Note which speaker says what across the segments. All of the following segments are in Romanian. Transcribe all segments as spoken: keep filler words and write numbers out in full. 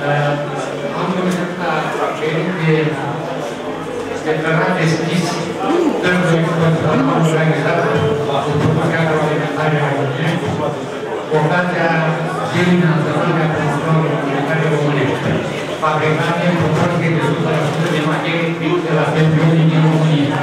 Speaker 1: Am găsit la cerere declarat deschis târgul expozițional organizat cu Produselor Agroalimentare Romanesti cu ocazia Ziua Naționale a Produselor Agroalimentare Romanesti, fabricate în proporție de o sută la sută de materii prime de la fermierii din România.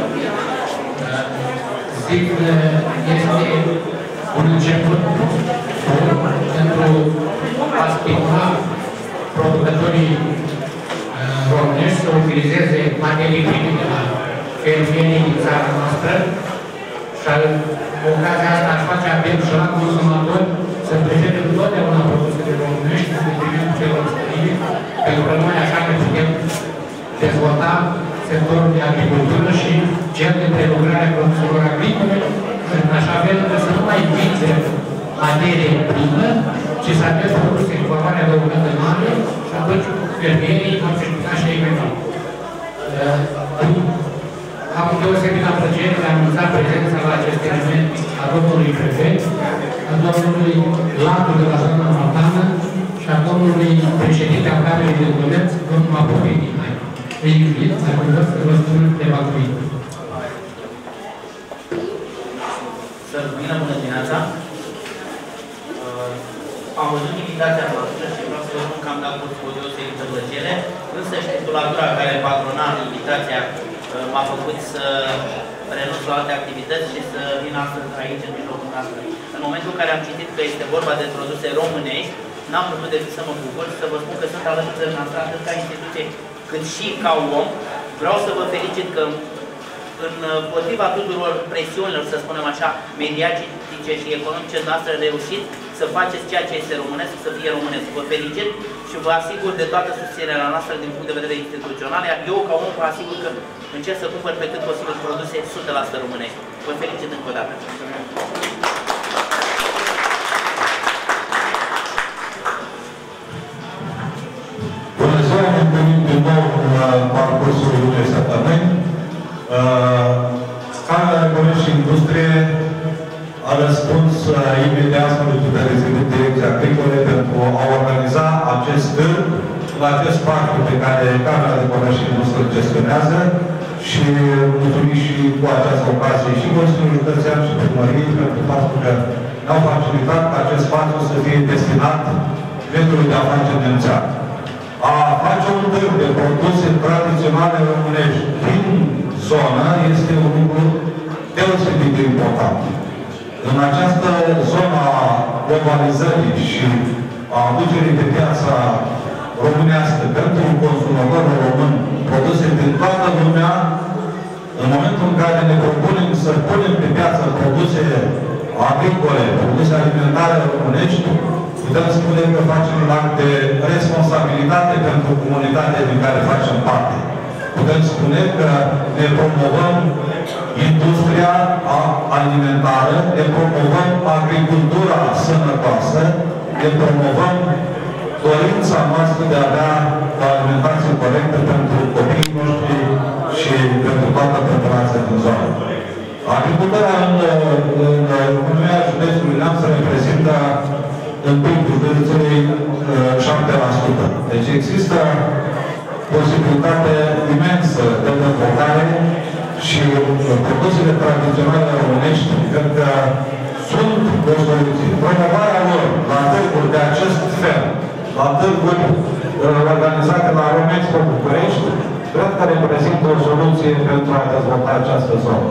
Speaker 1: Zic că este un început pentru a stimula producătorii românești să utilizeze materii prime de la fermierii din țara noastră și cu ocazia asta aș face apel și la consumatori să prefere întotdeauna produsele românești în detrimentul celor străine, pentru că noi așa ne putem dezvolta sectorul de agricultură și cel de prelucrare a produselor agricole, în așa fel că să nu mai vindem materie primă, ci să avem produse cu valoare adăugată mare și atunci fermierii vor cerceta și ei mai mult. Am deosebită plăcere de a anunța prezența la acest eveniment a domnului prefect, a domnului Latul de la zona Montană și a domnului președinte al Camerei de Comerț, domnul Apophenie. Îi invit să vă să vă spun câteva cuvinte.
Speaker 2: Să vină, bună dimineața! Am văzut invitația noastră și vreau să vă spun că am dat curs cu o deosebită plăcere, însă și titulatura care patrona invitația m-a făcut să renunț la alte activități și să vin astăzi aici, în mijlocul noastră. În momentul în care am citit că este vorba de produse românești, n-am putut decât să mă bucur și să vă spun că sunt alături de noastră, atât ca instituție, cât și ca om. Vreau să vă felicit că în potriva tuturor presiunilor, să spunem așa, mediatice și economice noastre, reușiți să faceți ceea ce este românesc, să fie românesc. Vă felicit și vă asigur de toată susținerea noastră din punct de vedere instituțional, iar eu, ca om, vă asigur că încerc să cumpăr pe cât posibil produse o sută la sută românești. Vă felicit încă o dată.
Speaker 3: Bună ziua, ne întâlnim din nou în parcursul unei săptămâni. Camera de Comerț și Industrie a răspuns imediat solicitării de direcții agricole pentru a organiza acest târg la acest parc pe care Camera de Comerț și Industrie gestionează și mulțumim și cu această ocazie și Consiliul Județean și Primăriei pentru faptul că ne-au facilitat ca acest spațiu să fie destinat mediului de afaceri nemțean. A face un târg de produse tradiționale românești din zonă este un lucru deosebit de important. În această zonă a globalizării și a aducerii pe piața românească pentru consumatorul român produse din toată lumea, în momentul în care ne propunem să punem pe piață produse agricole, produse alimentare românești, putem spune că facem un act de responsabilitate pentru comunitatea din care facem parte. Putem spune că ne promovăm industria alimentară, ne promovăm agricultura sănătoasă, ne promovăm dorința noastră de a avea o alimentație corectă pentru copiii noștri și pentru toată populația din zonă. Agricultura în, în economia județului Neamț reprezintă în P I B-ul județului șapte la sută. Deci există posibilitate imensă de dezvoltare și produsele tradiționale românești cred că sunt o soluție. Promovarea lor la târguri de acest fel, la târguri organizate la Romexpo București, cred că reprezintă o soluție pentru a dezvolta această zonă.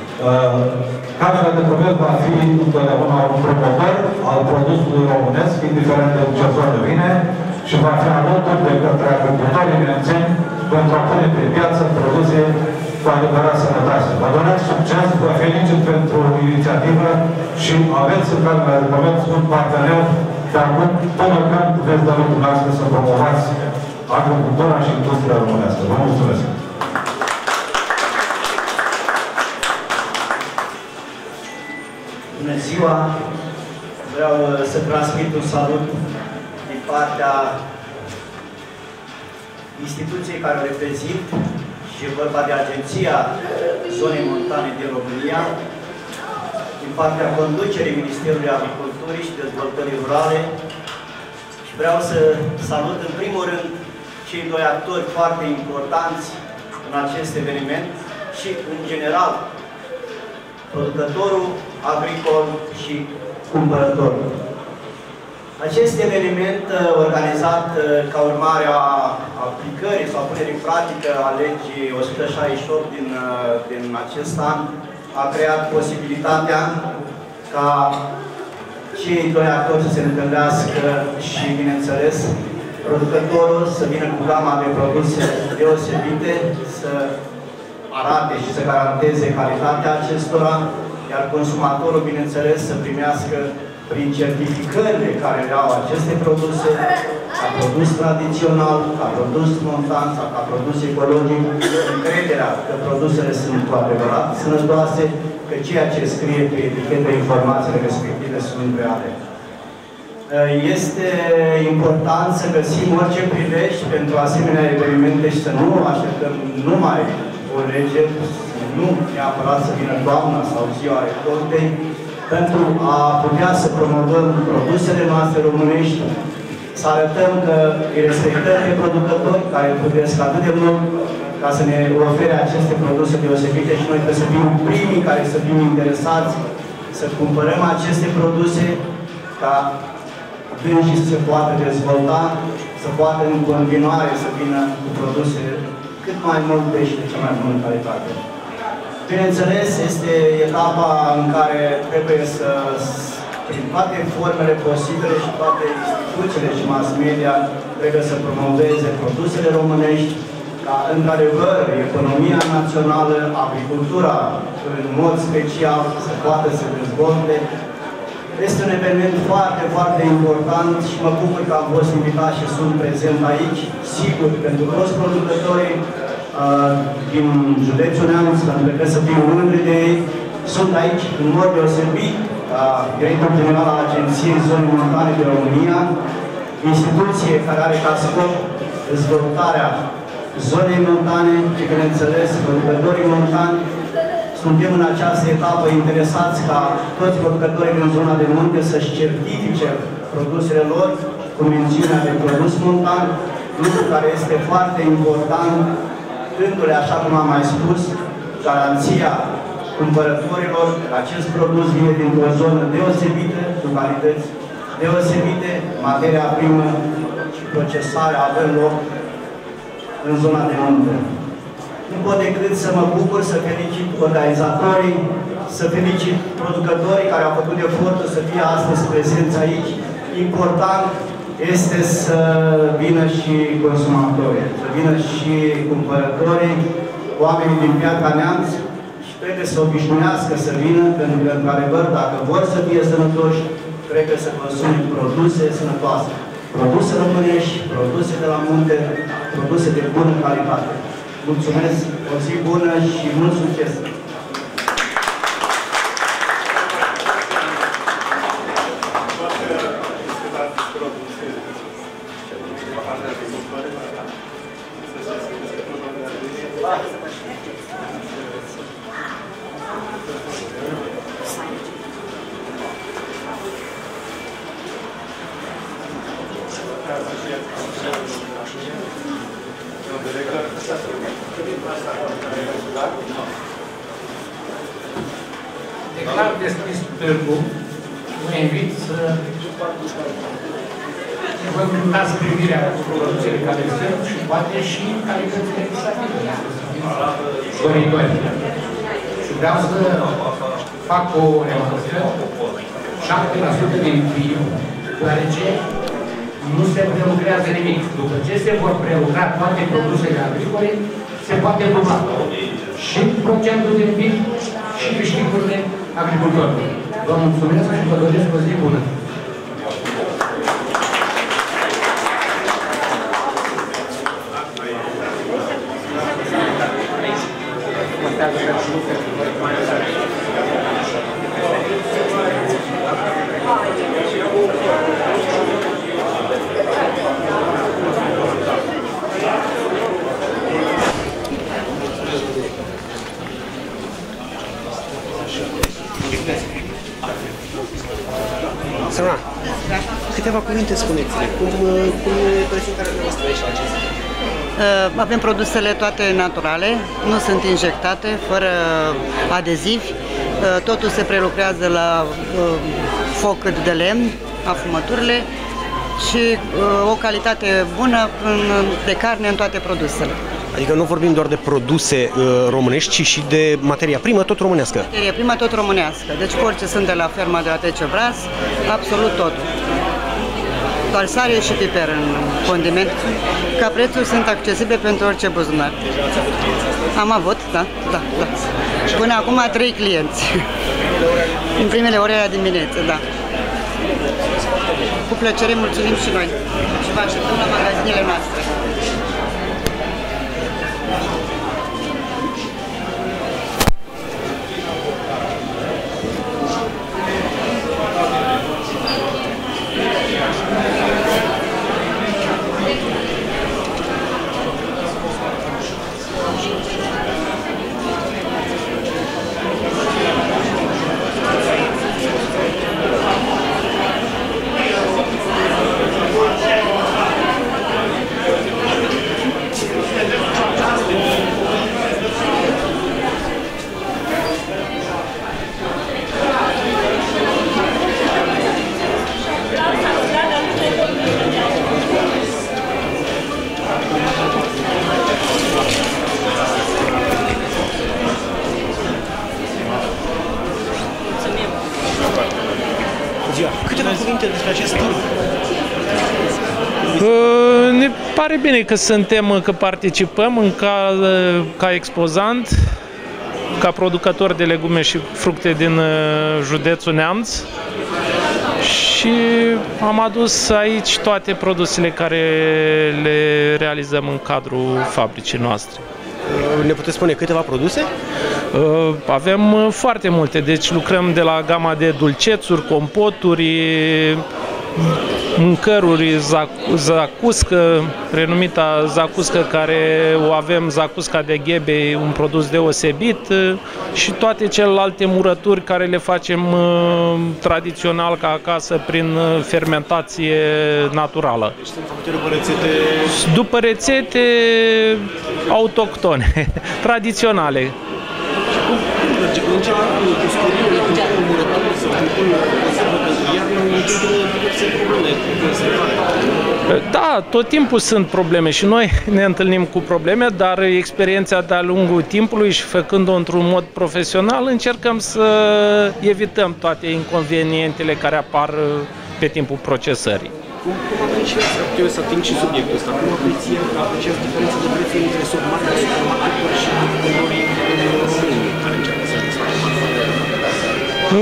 Speaker 3: Camera de Comerț va fi întotdeauna un promotor al produsului românesc, indiferent de ce zonă vine, și va fi alături de către agricultorii nemțeni pentru a pune pe piață produse cu adevărat sănătoase. Vă doresc succes, vă felicit pentru inițiativă și aveți în Camera de Comerț un partener de acum până când veți da lucrul noastră să promovați agricultura și industria românească. Vă mulțumesc!
Speaker 4: Bună ziua! Vreau să transmit un salut din partea instituției care o reprezint și e vorba de Agenția Zonei Montane din România, din partea conducerii Ministerului Agriculturii și Dezvoltării Rurale și vreau să salut în primul rând cei doi actori foarte importanți în acest eveniment și, în general, producătorul agricol și cumpărătorul. Acest eveniment organizat ca urmare a aplicării sau punerii în practică a legii o sută șaizeci și opt din, din acest an a creat posibilitatea ca cei doi actori să se întâlnească și, bineînțeles, producătorul să vină cu gama de produse deosebite, să arate și să garanteze calitatea acestora, iar consumatorul, bineînțeles, să primească prin certificările care le au aceste produse, ca produs tradițional, ca produs montan sau ca produs ecologic, încrederea că produsele sunt cu adevărat sănătoase, că ceea ce scrie pe etichetă, informațiile respective sunt reale. Este important să găsim orice prilej pentru asemenea evenimente și să nu așteptăm numai o lege, nu neapărat să vină toamna sau ziua recoltei, pentru a putea să promovăm produsele noastre românești, să arătăm că îi respectăm pe producători care trăiesc atât de mult ca să ne ofere aceste produse deosebite și noi trebuie să fim primii care să fim interesați să cumpărăm aceste produse ca dânsii să se poată dezvolta, să poată în continuare să vină cu produse cât mai multe și de cea mai bună calitate. Bineînțeles, este etapa în care trebuie să, prin toate formele posibile și toate instituțiile și mass media, trebuie să promoveze produsele românești, ca, într-adevăr, economia națională, agricultura, în mod special, să poată să dezvolte. Este un eveniment foarte, foarte important și mă bucur că am fost invitat și sunt prezent aici. Sigur, pentru toți producătorii uh, din județul Neamț, pentru că trebuie să fim mândri de ei, sunt aici în mod deosebit ca director general al Agenției Zonei Montane de România, instituție care are ca scop dezvoltarea zonei montane și, bineînțeles, producătorii montani. Suntem în această etapă interesați ca toți producătorii din zona de munte să-și certifice produsele lor cu mențiunea de produs montan, lucru care este foarte important, dându-le, așa cum am mai spus, garanția cumpărătorilor că acest produs vine dintr-o zonă deosebită, cu calități deosebite, materia primă și procesarea având loc în zona de munte. Nu pot decât să mă bucur, să felicit organizatorii, să felicit producătorii care au făcut efortul să fie astăzi prezenți aici. Important este să vină și consumatorii, să vină și cumpărătorii, oamenii din Piatra Neamț și trebuie să obișnuiască să vină, pentru că, într-adevăr, dacă vor să fie sănătoși, trebuie să consume produse sănătoase. Produse românești, produse de la munte, produse de bună calitate. Mulțumesc, o zi bună și mult succes!
Speaker 1: Declar deschis târgul, vă invit să vă îndreptați privirea cu produsele care sunt și poate și calitățile legislative, doritori. Și vreau să fac o remarcă, șapte la sută din P I B, deoarece nu se prelucrează nimic. După ce se vor prelucra toate produsele agricole, se poate dubla și procentul de P I B și câștigurile agricultorilor. Vă mulțumesc și vă doresc o zi bună!
Speaker 5: Să câteva cuvinte spuneți-ne, cum, cum e prezentarea noastră aici la acest?
Speaker 6: Avem produsele toate naturale, nu sunt injectate, fără adezivi, totul se prelucrează la foc de lemn, afumăturile, și o calitate bună de carne în toate produsele.
Speaker 5: Adică nu vorbim doar de produse uh, românești, ci și de materia primă tot românească.
Speaker 6: Materia primă tot românească. Deci orice sunt de la ferma de la Tecebras, absolut totul. Doar sare și piper în condiment. Ca prețuri sunt accesibile pentru orice buzunar. Am avut, da, da, da. Până acum trei clienți. În primele ore la dimineață, da. Cu plăcere mulțumim și noi. Și vă așteptăm la magazinele noastre.
Speaker 5: Câteva cuvinte despre acest târg.
Speaker 7: Ne pare bine că suntem, că participăm în ca, ca expozant, ca producător de legume și fructe din județul Neamț, și am adus aici toate produsele care le realizăm în cadrul fabricii noastre.
Speaker 5: Ne puteți spune câteva produse?
Speaker 7: Avem foarte multe, deci lucrăm de la gama de dulcețuri, compoturi, mâncăruri, zacuscă, renumita zacuscă care o avem, zacusca de ghebe, un produs deosebit, și toate celelalte murături care le facem tradițional ca acasă prin fermentație naturală.
Speaker 5: Deci sunt făcute după rețete...
Speaker 7: După rețete autohtone, tradiționale. Da, tot timpul sunt probleme și noi ne întâlnim cu probleme, dar experiența de-a lungul timpului și făcând-o într-un mod profesional, încercăm să evităm toate inconvenientele care apar pe timpul procesării.
Speaker 5: Cum, cum apreciați, eu să ating și subiectul ăsta, cum apreciați, apreciați diferența de prețuri între supermarketuri și supermarketuri și producătorii români care încearcă să desfacă marfa?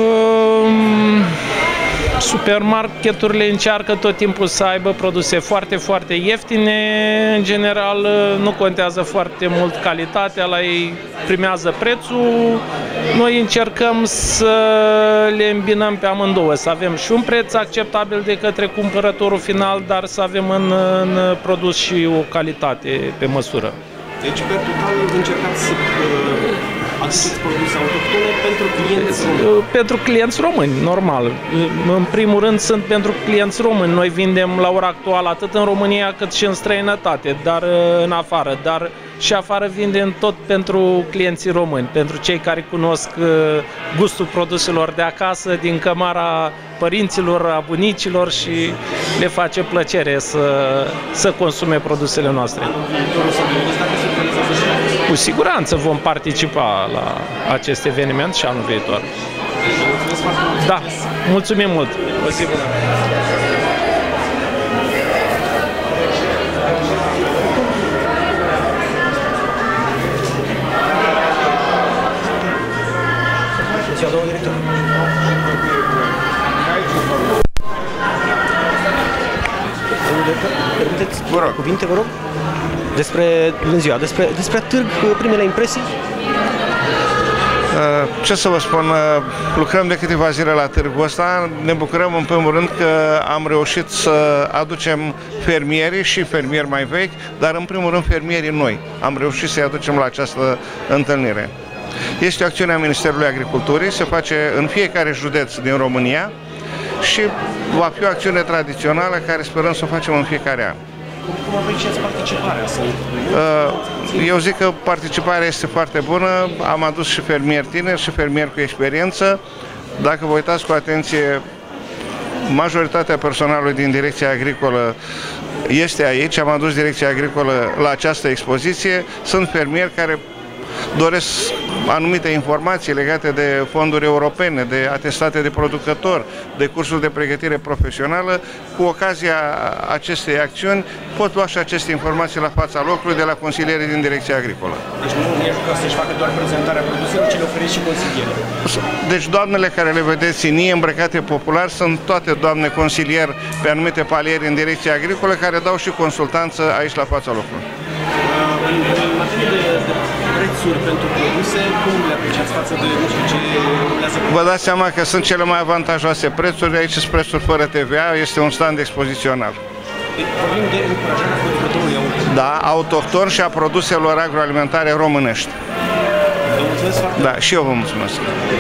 Speaker 7: Supermarketurile încearcă tot timpul să aibă produse foarte, foarte ieftine. În general, nu contează foarte mult calitatea, la ei primează prețul. Noi încercăm să le îmbinăm pe amândouă, să avem și un preț acceptabil de către cumpărătorul final, dar să avem în, în produs și o calitate pe măsură.
Speaker 5: Deci, pe total, încercați să aduceți produse autohtone pentru clienți români?
Speaker 7: Pentru clienți români, normal. În primul rând sunt pentru clienți români. Noi vindem la ora actuală atât în România cât și în străinătate, dar în afară. Dar și afară vindem tot pentru clienții români, pentru cei care cunosc gustul produselor de acasă, din cămara părinților, a bunicilor, și le face plăcere să, să consume produsele noastre. Cu siguranță vom participa la acest eveniment și anul viitor. Da, mulțumim mult!
Speaker 5: Permiteți cuvinte, vă rog? Despre, bună ziua, despre, despre târg, primele impresii?
Speaker 8: Ce să vă spun, lucrăm de câteva zile la târgul ăsta. Ne bucurăm în primul rând că am reușit să aducem fermierii și fermieri mai vechi, dar în primul rând fermierii noi. Am reușit să-i aducem la această întâlnire. Este o acțiune a Ministerului Agriculturii, se face în fiecare județ din România și va fi o acțiune tradițională care sperăm să o facem în fiecare an.
Speaker 5: Cum apreciați participarea?
Speaker 8: Eu zic că participarea este foarte bună. Am adus și fermieri tineri și fermieri cu experiență. Dacă vă uitați cu atenție, majoritatea personalului din Direcția Agricolă este aici. Am adus Direcția Agricolă la această expoziție. Sunt fermieri care doresc anumite informații legate de fonduri europene, de atestate de producător, de cursuri de pregătire profesională. Cu ocazia acestei acțiuni pot lua și aceste informații la fața locului de la consilierii din Direcția Agricolă.
Speaker 5: Deci nu e ajută să-și facă doar prezentarea produselor, ci le oferiți și consiliere.
Speaker 8: Deci doamnele care le vedeți în ei îmbrăcate popular sunt toate doamne consilieri pe anumite palieri în Direcția Agricolă care dau și consultanță aici la fața locului.
Speaker 5: În materie de, de prețuri pentru produse, cum le apreciați față de, nu știu ce rulează?
Speaker 8: Vă dați seama că sunt cele mai avantajoase prețuri, aici sunt prețuri fără T V A, este un stand expozițional.
Speaker 5: Vorbim de încurajarea producătorului autohton.
Speaker 8: Da, autohton și a produselor agroalimentare românești.
Speaker 5: Vă mulțumesc foarte mult.
Speaker 8: Da, și eu vă mulțumesc.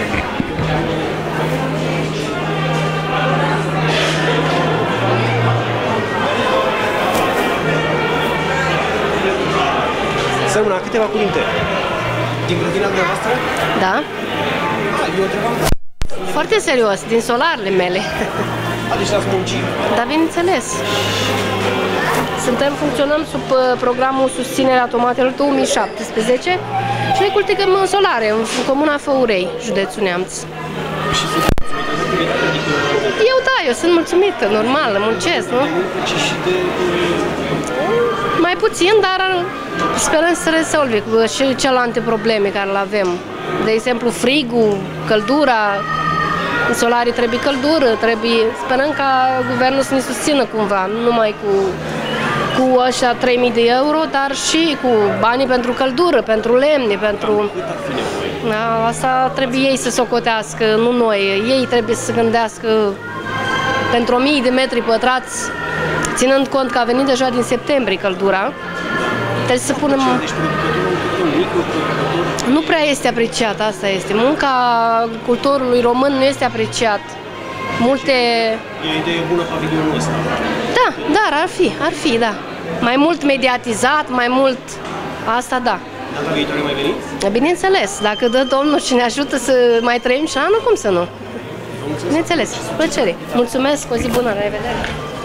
Speaker 5: Sămâna, câteva cuvinte. Din grădina dumneavoastră?
Speaker 9: Da.
Speaker 5: Da, eu întrebam.
Speaker 9: Foarte serios, din solarele mele.
Speaker 5: Deci l-ați muncit?
Speaker 9: Da, bineînțeles. Suntem, funcționăm sub uh, programul Susținerea Tomatelor două mii șaptesprezece și ne cultivăm în solare, în comuna Făurei, județul Neamț.
Speaker 5: Și sunt mulțumită de activitatea?
Speaker 9: Eu da, eu sunt mulțumită, normal, muncesc, nu?
Speaker 5: Și de...
Speaker 9: Mai puțin, dar sperăm să rezolve și celelalte probleme care le avem. De exemplu, frigul, căldura, în solarii trebuie căldură, trebuie... Sperăm ca guvernul să ne susțină cumva, nu numai cu, cu ăștia trei mii de euro, dar și cu banii pentru căldură, pentru lemne, pentru... Da, asta trebuie ei să socotească, nu noi. Ei trebuie să gândească pentru o mie de metri pătrați, ținând cont că a venit deja din septembrie căldura, trebuie să punem... Nu prea este apreciat, asta este. Munca agricultorului român nu este apreciat. Multe...
Speaker 5: E o idee bună pavilionul ăsta.
Speaker 9: Da, dar ar fi, ar fi, da. Mai mult mediatizat, mai mult... Asta da.
Speaker 5: Data viitoare mai veniți?
Speaker 9: Bineînțeles, dacă dă Domnul și ne ajută să mai trăim și anul, cum să nu? Bineînțeles, plăcere. Mulțumesc, o zi bună, la revedere!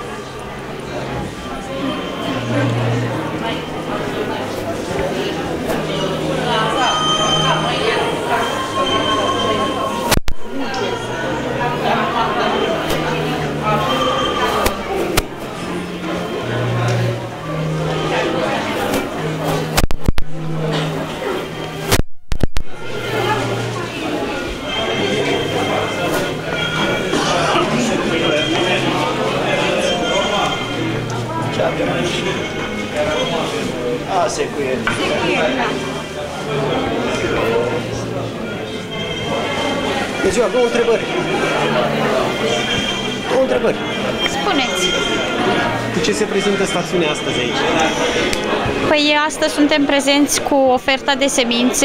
Speaker 4: A, secuier.
Speaker 5: Bună ziua, două întrebări. Două întrebări.
Speaker 10: Spuneți.
Speaker 5: Cu ce se prezintă stațiunea astăzi aici?
Speaker 10: Păi astăzi suntem prezenți cu oferta de semințe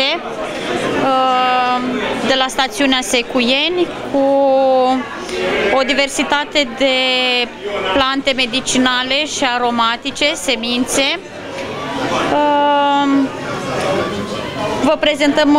Speaker 10: de la stațiunea Secuieni, cu o diversitate de plante medicinale și aromatice, semințe. Vă prezentăm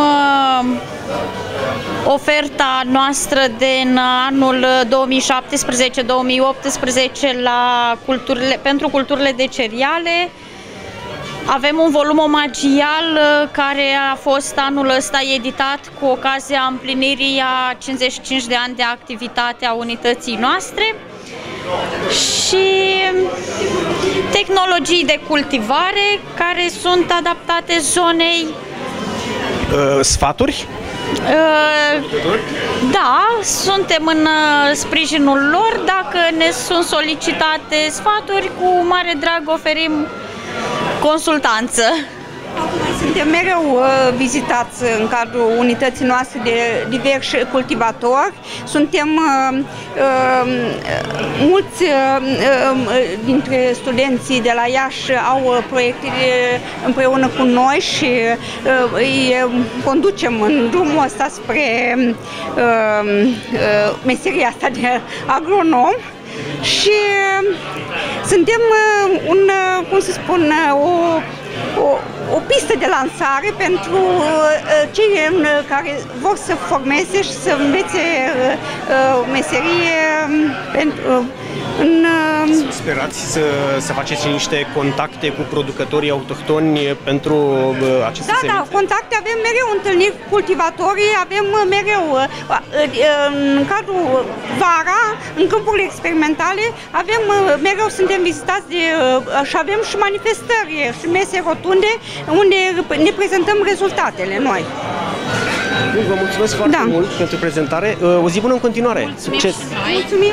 Speaker 10: oferta noastră din anul două mii șaptesprezece două mii optsprezece la culturile, pentru culturile de cereale. Avem un volum omagial care a fost anul ăsta editat cu ocazia împlinirii a cincizeci și cinci de ani de activitate a unității noastre și tehnologii de cultivare care sunt adaptate zonei.
Speaker 5: Uh, sfaturi?
Speaker 10: Uh, da, suntem în uh, sprijinul lor. Dacă ne sunt solicitate sfaturi, cu mare drag oferim consultanță.
Speaker 11: suntem mereu uh, vizitați în cadrul unității noastre de diversi cultivatori. Suntem uh, uh, mulți uh, uh, dintre studenții de la Iași au proiecte împreună cu noi și uh, îi conducem în drumul ăsta spre uh, uh, meseria asta de agronom. Și suntem un, cum să spun, o, o, o pistă de lansare pentru cei care vor să formeze și să învețe meserie pentru, în...
Speaker 5: Sperați să, să faceți niște contacte cu producătorii autohtoni pentru aceste
Speaker 11: Da,
Speaker 5: semințe?
Speaker 11: da, contacte avem mereu, întâlniri cu cultivatorii, avem mereu, în cadrul vara, în câmpurile experimentale, avem mereu, suntem vizitați de, și avem și manifestări și mese rotunde unde ne prezentăm rezultatele noi.
Speaker 5: Vă mulțumesc foarte
Speaker 11: da.
Speaker 5: mult pentru prezentare. O zi bună în continuare. Succes!
Speaker 11: Mulțumim!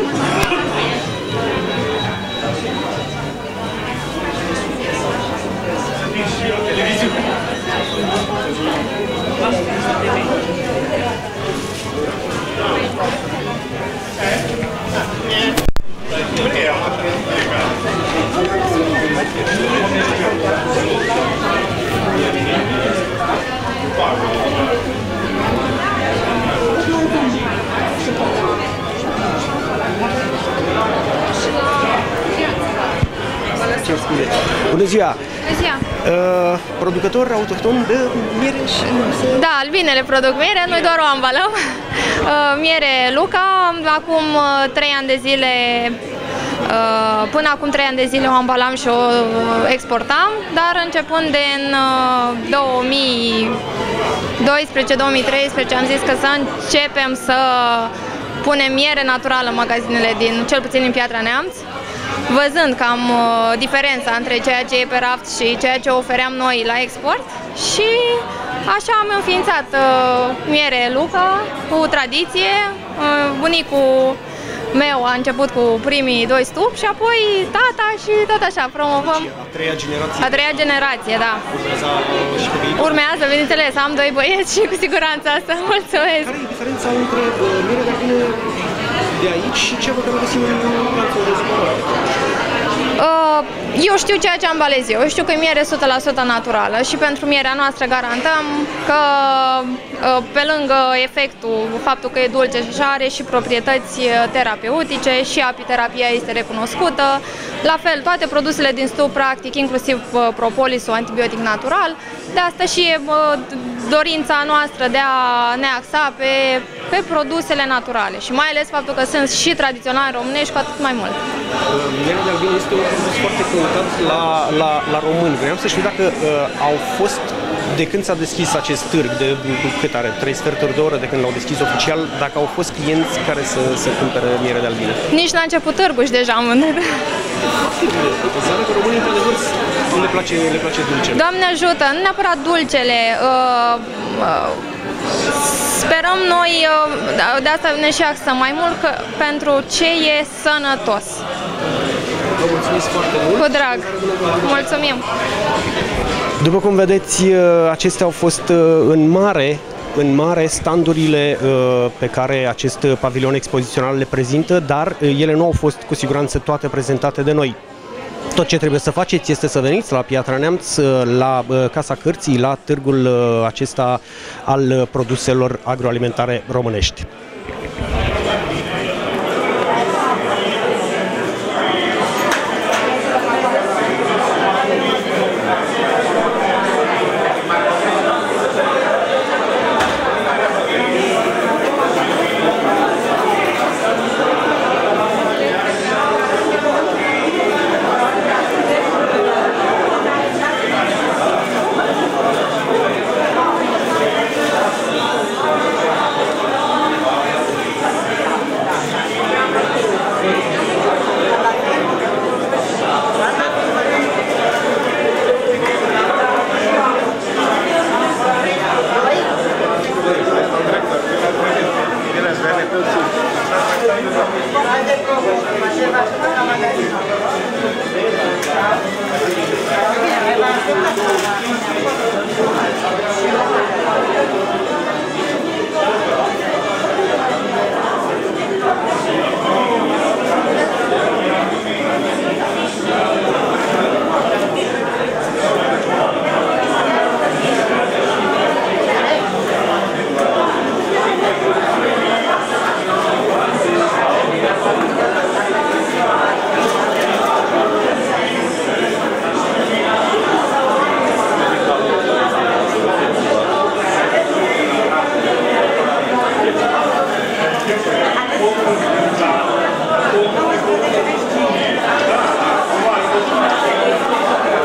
Speaker 5: Bună ziua!
Speaker 12: Bună ziua!
Speaker 5: Uh, producător autohton de miere și...
Speaker 12: Da, albinele produc miere, noi doar o ambalăm. Uh, miere Luca, acum trei ani de zile, uh, până acum trei ani de zile o ambalam și o exportam, dar începând din uh, două mii doisprezece două mii treisprezece am zis că să începem să punem miere naturală în magazinele, din, cel puțin din Piatra Neamț, văzând cam uh, diferența între ceea ce e pe raft și ceea ce ofeream noi la export, și așa am înființat uh, miere Luca, cu tradiție. Uh, bunicul meu a început cu primii doi stupi și apoi tata și tot așa promovăm.
Speaker 5: A treia generație.
Speaker 12: A treia generație, da.
Speaker 5: Urmează și pe viitor.
Speaker 12: Urmează, bineînțeles, am doi băieți și cu siguranță asta. Mulțumesc.
Speaker 5: Care e diferența între miere de albine de aici și ce vă găsim în lanțul de supermarket?
Speaker 12: Eu știu ceea ce ambalez eu, eu știu că e miere o sută la sută naturală și pentru mierea noastră garantăm că pe lângă efectul, faptul că e dulce și așa, are și proprietăți terapeutice și apiterapia este recunoscută. La fel, toate produsele din stup, practic, inclusiv propolisul, antibiotic natural. De asta și e dorința noastră de a ne axa pe, pe produsele naturale și mai ales faptul că sunt și tradiționale românești, cu atât mai mult.
Speaker 5: Mierea de albine este un produs foarte căutat la, la, la români. Vreau să știu dacă uh, au fost, de când s-a deschis acest târg, de cât are, trei sferturi de oră de când l-au deschis oficial, dacă au fost clienți care să, să cumpere miere de albine.
Speaker 12: Nici n-a început târgul și deja am vândut.
Speaker 5: Înseamnă că românii, într-adevăr, le place, le place dulcele.
Speaker 12: Doamne ajută, nu neapărat dulcele. Uh, uh, sperăm noi, uh, de asta ne și axăm mai mult, că pentru ce e sănătos.
Speaker 5: Vă mulțumesc foarte mult.
Speaker 12: Cu drag. Mulțumim.
Speaker 5: După cum vedeți, acestea au fost în mare în mare standurile pe care acest pavilion expozițional le prezintă, dar ele nu au fost cu siguranță toate prezentate de noi. Tot ce trebuie să faceți este să veniți la Piatra Neamț, la Casa Cărții, la târgul acesta al produselor agroalimentare românești.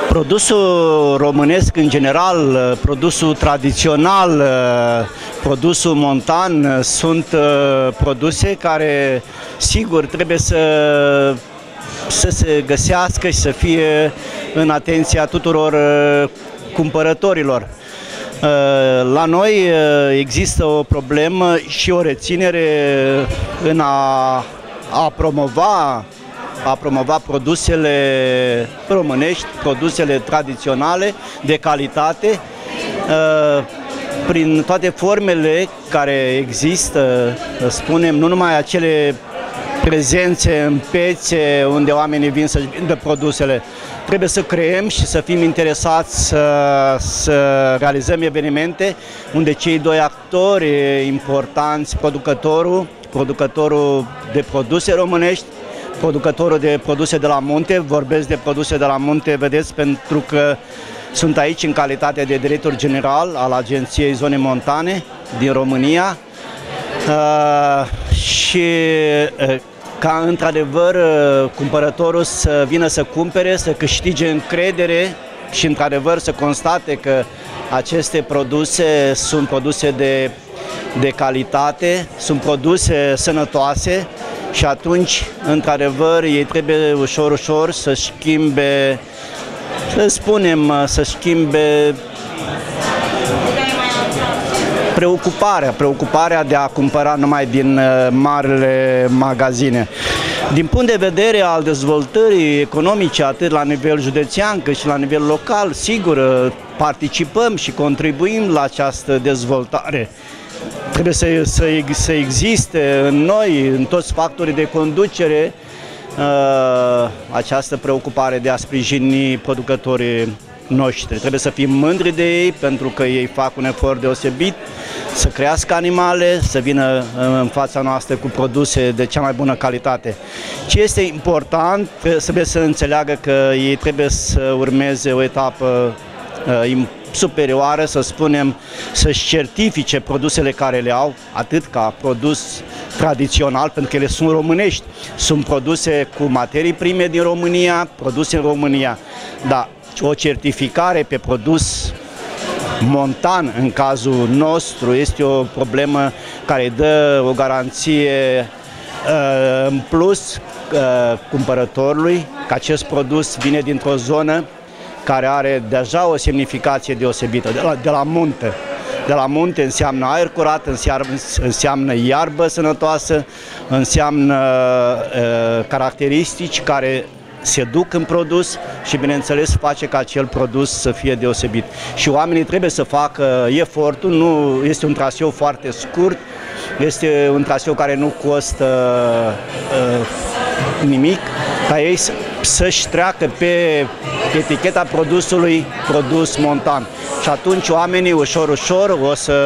Speaker 13: Produsul românesc în general, produsul tradițional, produsul montan sunt produse care, sigur, trebuie să, să se găsească și să fie în atenția tuturor cumpărătorilor. La noi există o problemă și o reținere în a, a promova a promova produsele românești, produsele tradiționale de calitate, prin toate formele care există, spunem, nu numai acele prezențe în piețe unde oamenii vin să-și vindă produsele. Trebuie să creăm și să fim interesați să, să realizăm evenimente unde cei doi actori importanți, producătorul, producătorul de produse românești, producătorul de produse de la munte, vorbesc de produse de la munte, vedeți, pentru că sunt aici în calitate de director general al Agenției Zone Montane din România uh, și uh, ca într-adevăr cumpărătorul să vină să cumpere, să câștige încredere și într-adevăr să constate că aceste produse sunt produse de, de calitate, sunt produse sănătoase și atunci, într-adevăr, ei trebuie ușor, ușor să schimbe, să spunem, să schimbe preocuparea, preocuparea de a cumpăra numai din marile magazine. Din punct de vedere al dezvoltării economice, atât la nivel județean cât și la nivel local, sigur, participăm și contribuim la această dezvoltare. Trebuie să, să, să existe în noi, în toți factorii de conducere, această preocupare de a sprijini producătorii noștri. Trebuie să fim mândri de ei pentru că ei fac un efort deosebit să crească animale, să vină în fața noastră cu produse de cea mai bună calitate. Ce este important, trebuie să înțeleagă că ei trebuie să urmeze o etapă superioară, să spunem, să-și certifice produsele care le au, atât ca produs tradițional, pentru că ele sunt românești, sunt produse cu materii prime din România, produse în România, dar o certificare pe produs montan, în cazul nostru, este o problemă care dă o garanție în plus cumpărătorului că acest produs vine dintr-o zonă care are deja o semnificație deosebită, de la, de la munte. De la munte înseamnă aer curat, înseamnă, înseamnă iarbă sănătoasă, înseamnă uh, caracteristici care se duc în produs și, bineînțeles, face ca acel produs să fie deosebit. Și oamenii trebuie să facă efortul, nu este un traseu foarte scurt, este un traseu care nu costă uh, nimic, ca ei să-și treacă pe eticheta produsului produs montan. Și atunci oamenii ușor, ușor o să,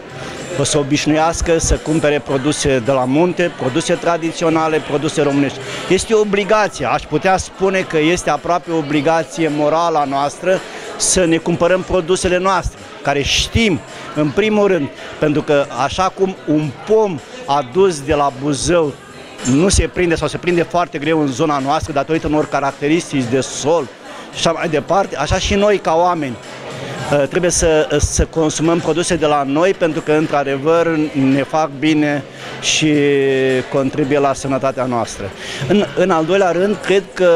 Speaker 13: o să obișnuiască să cumpere produse de la munte, produse tradiționale, produse românești. Este o obligație, aș putea spune că este aproape o obligație morală a noastră să ne cumpărăm produsele noastre, care știm, în primul rând, pentru că așa cum un pom adus de la Buzău nu se prinde sau se prinde foarte greu în zona noastră datorită unor caracteristici de sol și așa mai departe, așa și noi ca oameni trebuie să, să consumăm produse de la noi pentru că într-adevăr ne fac bine și contribuie la sănătatea noastră. În, în al doilea rând, cred că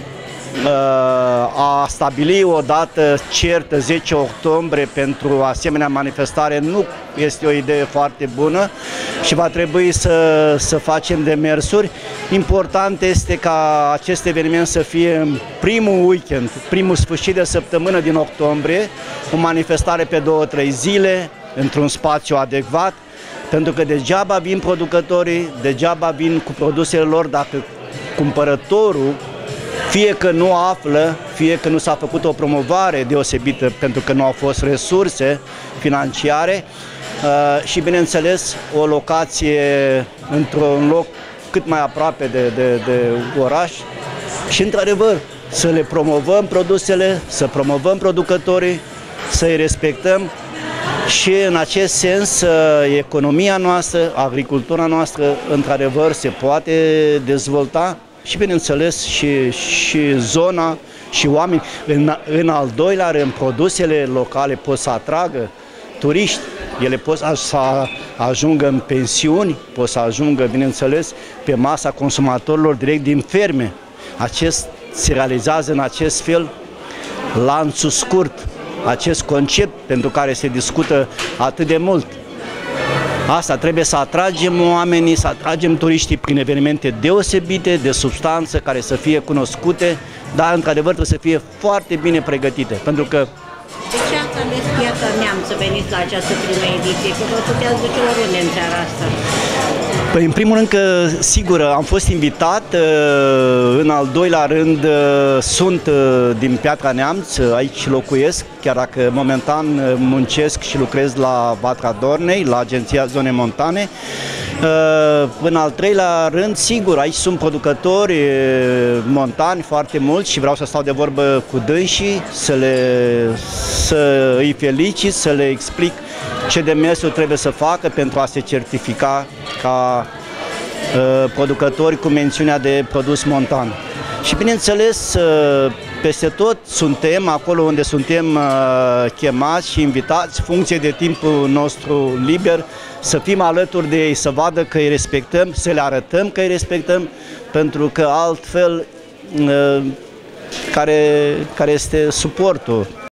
Speaker 13: a stabili o dată certă, zece octombrie, pentru asemenea manifestare nu este o idee foarte bună și va trebui să, să facem demersuri. Important este ca acest eveniment să fie în primul weekend, primul sfârșit de săptămână din octombrie, o manifestare pe două, trei zile, într-un spațiu adecvat, pentru că degeaba vin producătorii, degeaba vin cu produsele lor dacă cumpărătorul fie că nu află, fie că nu s-a făcut o promovare deosebită pentru că nu au fost resurse financiare și, bineînțeles, o locație într-un loc cât mai aproape de, de, de oraș și, într-adevăr, să le promovăm produsele, să promovăm producătorii, să-i respectăm și, în acest sens, economia noastră, agricultura noastră, într-adevăr, se poate dezvolta și, bineînțeles, și, și zona și oameni. În, în al doilea rând, produsele locale pot să atragă turiști, ele pot să ajungă în pensiuni, pot să ajungă, bineînțeles, pe masa consumatorilor direct din ferme. Acest, se realizează în acest fel lanțul scurt, acest concept pentru care se discută atât de mult. Asta trebuie să atragem oamenii, să atragem turiștii prin evenimente deosebite, de substanță, care să fie cunoscute, dar într-adevăr trebuie să fie foarte bine pregătite, pentru că
Speaker 14: de ce ați ales Piața Neamț să veniți la această primă ediție? Că vă puteați duce oriunde în seara asta.
Speaker 13: Păi, în primul rând că, sigur, am fost invitat, în al doilea rând sunt din Piatra Neamț, aici locuiesc, chiar dacă momentan muncesc și lucrez la Vatra Dornei, la Agenția Zone Montane. În al treilea rând, sigur, aici sunt producători montani foarte mulți și vreau să stau de vorbă cu dânsii, să, le, să îi felicit, să le explic ce demersuri trebuie să facă pentru a se certifica ca uh, producători cu mențiunea de produs montan. Și bineînțeles, uh, peste tot suntem, acolo unde suntem uh, chemați și invitați, funcție de timpul nostru liber, să fim alături de ei, să vadă că îi respectăm, să le arătăm că îi respectăm, pentru că altfel uh, care, care este suportul